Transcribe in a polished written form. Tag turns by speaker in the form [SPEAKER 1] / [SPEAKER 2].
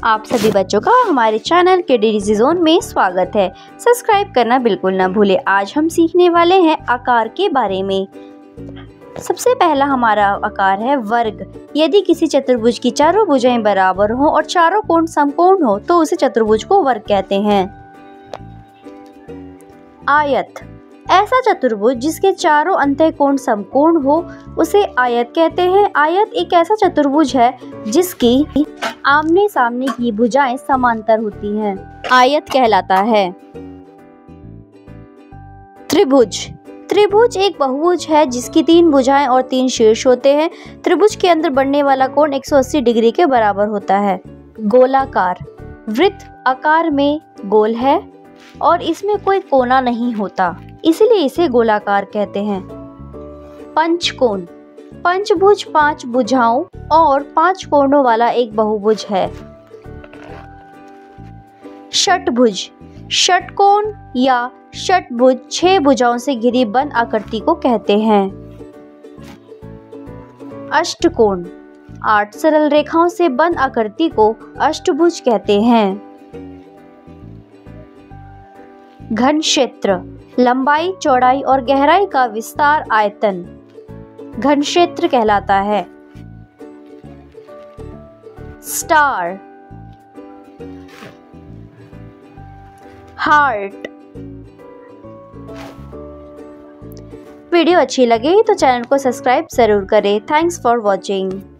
[SPEAKER 1] आप सभी बच्चों का हमारे चैनल KDDZ जोन में स्वागत है। सब्सक्राइब करना बिल्कुल ना भूले। आज हम सीखने वाले हैं आकार के बारे में। सबसे पहला हमारा आकार है वर्ग। यदि किसी चतुर्भुज की चारों भुजाएं बराबर हो और चारों कोण समकोण हो तो उसे चतुर्भुज को वर्ग कहते हैं। आयत, ऐसा चतुर्भुज जिसके चारों अंतःकोण समकोण हो उसे आयत कहते हैं। आयत एक ऐसा चतुर्भुज है जिसकी आमने सामने की भुजाएं समांतर होती हैं, आयत कहलाता है। त्रिभुज, त्रिभुज एक बहुभुज है जिसकी 3 भुजाएं और 3 शीर्ष होते हैं। त्रिभुज के अंदर बनने वाला कोण 180 डिग्री के बराबर होता है। गोलाकार, वृत्त आकार में गोल है और इसमें कोई कोना नहीं होता, इसलिए इसे गोलाकार कहते हैं। पंचकोण, पंचभुज 5 भुजाओं और 5 कोणों वाला एक बहुभुज है। षटभुज, षटकोण या षटभुज 6 भुजाओं से घिरी बंद आकृति को कहते हैं। अष्टकोण, 8 सरल रेखाओं से बंद आकृति को अष्टभुज कहते हैं। घन क्षेत्र, लंबाई, चौड़ाई और गहराई का विस्तार आयतन घन क्षेत्र कहलाता है। Star, heart. वीडियो अच्छी लगे तो चैनल को सब्सक्राइब जरूर करें। Thanks for watching.